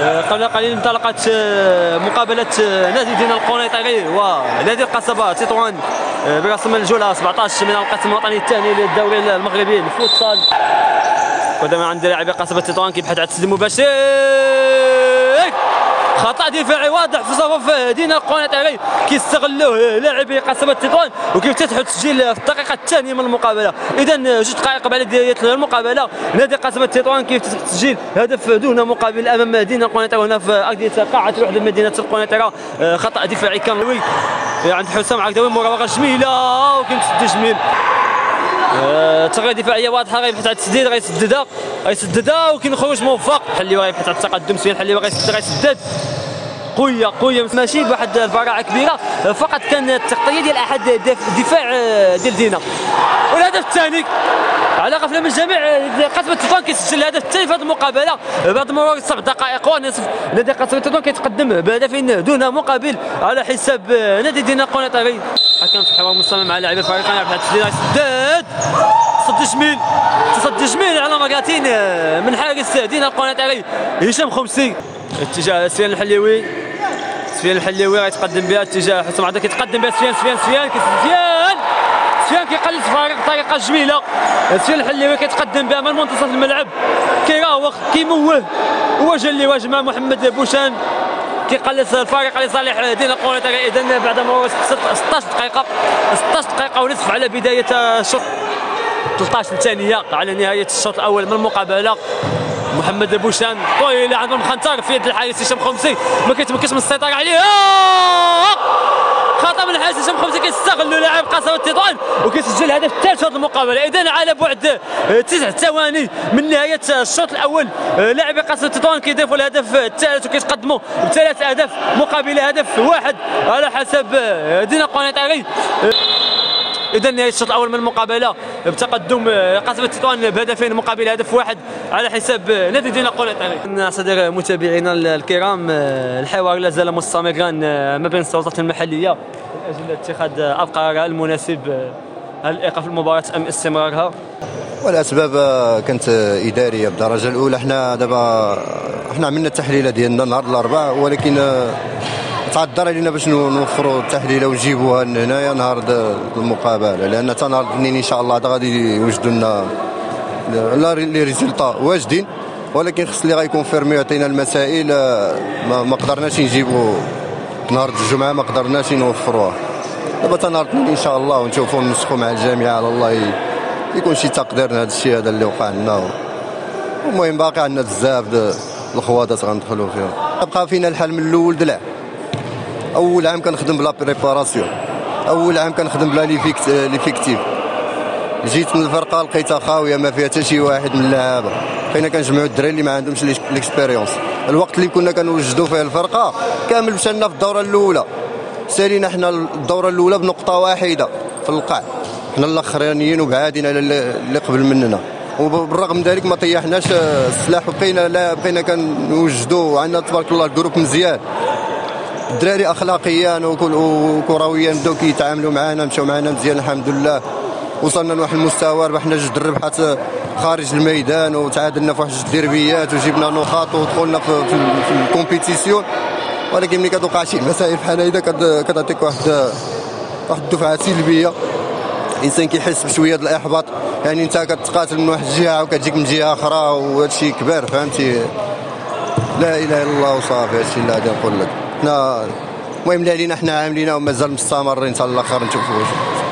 قبل قليل انطلقت مقابلة نادي دينا القنيطري ونادي القصبة تطوان برسم الجولة 17 من القسم الوطني الثاني للدوري المغربي الفوتسال. قدما عند لاعبي قصبة تطوان كيبحث على التسديد المباشر، خطأ دفاعي واضح في صفوف دينا القنيطري كيستغلوه لاعبي قصبة تطوان وكيفتتحوا التسجيل في الدقيقة الثانية من المقابلة. إذا 2 دقائق بعد بداية المقابلة نادي قصبة تطوان كيفتتح تسجيل هدف دون مقابل أمام دينا القنيطري هنا في أرضية قاعة الوحدة مدينة القنيطرة. خطأ دفاعي كامل عند حسام عقداوي، مراوغة جميلة وكيمسد جميل. تغطية دفاعية واضحة، غيبحث على التسديد، غيسددها وكيخرج موفق. حليوي غيبحث على التقدم، سفيان حليوي غيسدد قوية ماشي بواحد البراعة كبيرة، فقط كان التغطية ديال أحد الدفاع ديال دينا. والهدف الثاني على غفلة من الجميع، قصبة تطوان كيسجل الهدف الثاني في هذه المقابلة بعد مرور 7 دقائق ونصف. نادي قصبة تطوان كيتقدم بهدفين دون مقابل على حساب نادي دينا القنيطري. حكم في حوار مصمم مع لاعبي الفريقين، يبحث التسديد، يسدد تصدي جميل على مرتين من حارس دينا القنيطري هشام خمسي. اتجاه سفيان الحليوي غيتقدم بها اتجاه حسام عقداوي، كيتقدم بها سفيان كيقلص الفريق بطريقه جميله. سفيان الحليوي كيتقدم بها من منتصف الملعب، كيراوغ كيموه وجه لوجه مع محمد بوشان، كيقلص الفريق لصالح دينا القنيطري. اذا بعد مرور 16 دقيقه ونصف على بدايه الشوط 13 ثانيه على نهايه الشوط الاول من المقابله، محمد بوشان طويله عند المخنطر في يد الحارس هشام خمسي، ما كيتمكنش من السيطره عليه. خطا من الحارس هشام خمسي كيستغلوا لاعب قصبة تطوان وكيسجل الهدف الثالث في هذه المقابله. اذا على بعد 9 ثواني من نهايه الشوط الاول لاعبي قصبة تطوان كيضيفوا الهدف الثالث وكيتقدموا ب3 اهداف مقابل هدف واحد على حسب دينا القنيطري. إذا نهاية الشوط الأول من المقابلة بتقدم قصبة تطوان بهدفين مقابل هدف واحد على حساب نادي دينا القنيطري. صديق متابعينا الكرام، الحوار لا زال مستمرا ما بين السلطات المحلية من أجل اتخاذ القرار المناسب، هل إيقاف المباراة أم استمرارها؟ والأسباب كانت إدارية بالدرجة الأولى. حنا عملنا التحليلة ديالنا نهار الأربعاء، ولكن تعذر علينا باش نوفروا التحليله ونجيبوها هنايا نهار المقابله، لان حتى نهار الاثنين ان شاء الله غادي يوجدوا لنا لي ريزولطا واجدين، ولكن خص اللي غيكونفيرمي يعطينا المسائل. ما قدرناش نجيبوا نهار الجمعه، ما قدرناش نوفروها. دابا حتى نهار الاثنين ان شاء الله ونشوفوا نسخوا مع الجامعه على الله يكون شي تقدير لهذا الشيء هذا اللي وقع لنا. المهم باقي عندنا بزاف الخواضات غندخلوا فيهم. بقى فينا الحل من الاول دلع. اول عام كنخدم بلا بريباراسيون، اول عام كنخدم بلا ليفيكتيف. جيت من الفرقه لقيتها خاويه ما فيها حتى شي واحد من اللعابه، بقينا كنجمعوا الدراري اللي ما عندهمش ليكسبيريونس. الوقت اللي كنا كنوجدوا فيه الفرقه كامل مشينا في الدوره الاولى، سالينا حنا الدوره الاولى بنقطه واحده في القاع، حنا الاخرانيين وبعادين على اللي قبل مننا، وبالرغم من ذلك ما طيحناش السلاح وبقينا كنوجدوا. عندنا تبارك الله الجروب مزيان، الدراري اخلاقيا وكرويا بداو كيتعاملوا معنا، مشاو معنا مزيان الحمد لله. وصلنا لواحد المستوى، ربحنا 2 الربحات خارج الميدان وتعادلنا في واحد 2 ديربيات وجبنا نقاط ودخلنا في الكومبيتيسيون. ولكن ملي كتوقع شي مسائل بحال هيدا كتعطيك واحد الدفعه سلبيه، الانسان كيحس بشويه ديال الاحباط. يعني انت كتقاتل من واحد الجهه وكتجيك من جهه اخرى وهذا الشيء كبير، فهمتي؟ لا اله الا الله وصافي، هذا الشيء اللي غادي نقول لك. حنا المهم اللي علينا حنا عاملين ومازال مستمرين حتى الاخر نشوفوا.